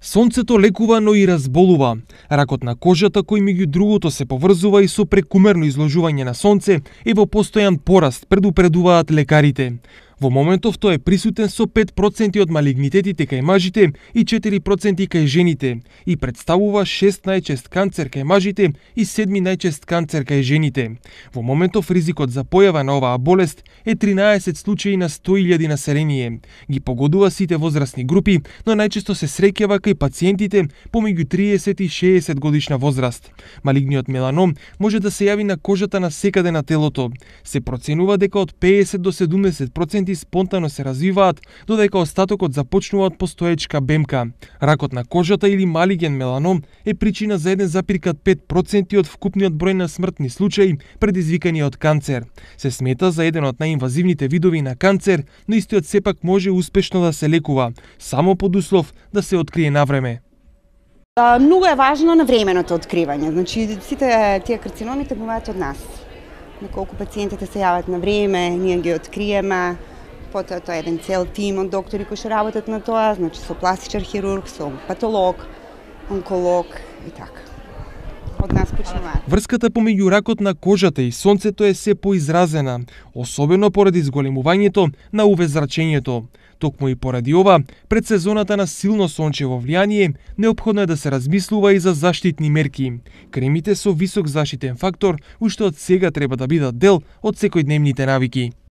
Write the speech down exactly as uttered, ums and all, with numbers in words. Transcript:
Сонцето лекува, но и разболува. Ракот на кожата, кој меѓу другото се поврзува и со прекумерно изложување на сонце, е во постојан пораст, предупредуваат лекарите. Во моментов тој е присутен со пет проценти од малигнитетите кај мажите и четири проценти кај жените и представува шест најчест канцер кај мажите и седми најчест канцер кај жените. Во моментов ризикот за појава на оваа болест е тринаесет случаи на сто илјади население. Ги погодува сите возрастни групи, но најчесто се среќава кај пациентите помеѓу триесет и шеесет годишна возраст. Малигниот меланом може да се јави на кожата на секаде на телото. Се проценува дека од педесет до седумдесет проценти спонтано се развиваат, додека остатокот започнува од постоечка бемка. Ракот на кожата или малиген меланом е причина за еден запир пет проценти од вкупниот број на смртни случаи предизвикани од канцер. Се смета за еден од најинвазивните видови на канцер, но истиот сепак може успешно да се лекува, само под услов да се открие навреме. Многу е важно навременото откривање. Значи, сите тие карциномите буваат од нас. Наколку пациентите се јават на време, ние ги откриеме. Потоа тоа е еден цел тим од доктори кои што работат на тоа, значи со пластичар хирург, со патолог, онколог и така. Од нас почнуваат. Врската помеѓу ракот на кожата и сонцето е се поизразена, особено поради зголемувањето на у ве зрачењето. Токму и поради ова, пред сезоната на силно сончево влијание, неопходно е да се размислува и за заштитни мерки. Кремите со висок заштитен фактор уште од сега треба да бидат дел од секојдневните навики.